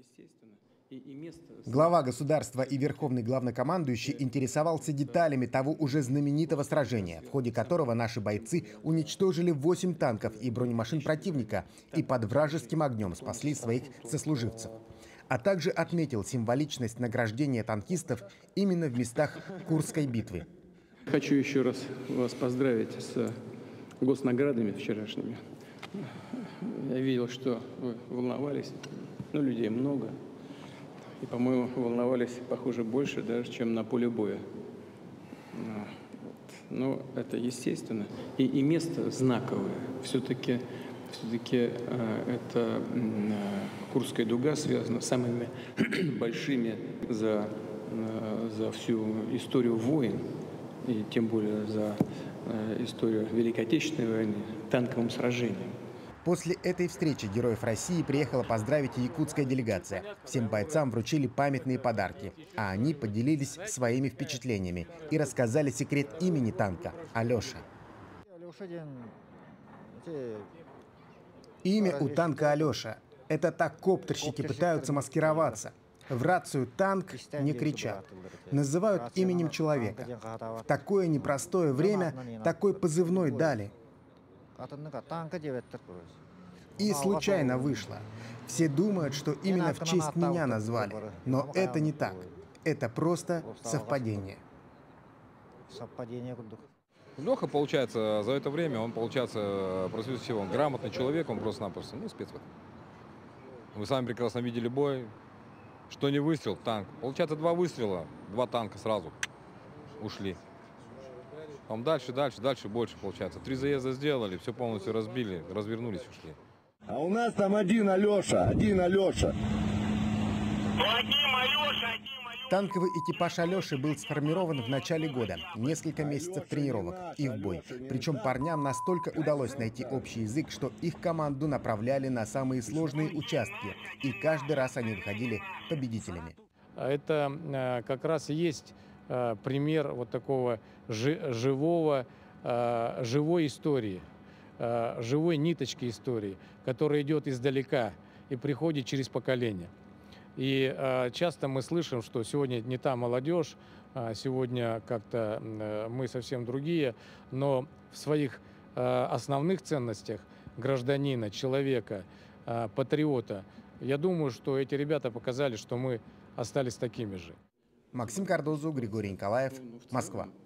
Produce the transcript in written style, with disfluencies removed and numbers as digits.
Глава государства и верховный главнокомандующий интересовался деталями того уже знаменитого сражения, в ходе которого наши бойцы уничтожили 8 танков и бронемашин противника и под вражеским огнем спасли своих сослуживцев. А также отметил символичность награждения танкистов именно в местах Курской битвы. Хочу еще раз вас поздравить с госнаградами вчерашними. Я видел, что вы волновались, но людей много. И, по-моему, волновались, похоже, больше даже, чем на поле боя. Но это естественно. И место знаковое. Все-таки это Курская дуга связана с самыми большими за всю историю войн, и тем более за историю Великой Отечественной войны, танковым сражением. После этой встречи героев России приехала поздравить и якутская делегация. Всем бойцам вручили памятные подарки, а они поделились своими впечатлениями и рассказали секрет имени танка – Алеша. Имя у танка Алеша. Это так коптерщики пытаются маскироваться. В рацию «танк» не кричат. Называют именем человека. В такое непростое время такой позывной дали. И случайно вышло. Все думают, что именно в честь меня назвали. Но это не так. Это просто совпадение. Леха, получается, за это время, он, получается, прежде всего, он грамотный человек, он просто-напросто, спец. Вы сами прекрасно видели бой. Что не выстрел, танк. Получается, 2 выстрела, 2 танка сразу ушли. Там дальше больше получается. 3 заезда сделали, все полностью разбили, развернулись, ушли. А у нас там один Алеша. Танковый экипаж Алеши был сформирован в начале года. Несколько месяцев тренировок и в бой. Причем парням настолько удалось найти общий язык, что их команду направляли на самые сложные участки. И каждый раз они выходили победителями. Это как раз и есть пример вот такого живой истории, живой ниточки истории, которая идет издалека и приходит через поколение. И часто мы слышим, что сегодня не та молодежь, сегодня как-то мы совсем другие, но в своих основных ценностях гражданина, человека, патриота, я думаю, что эти ребята показали, что мы остались такими же. Максим Кардозу, Григорий Николаев, Москва.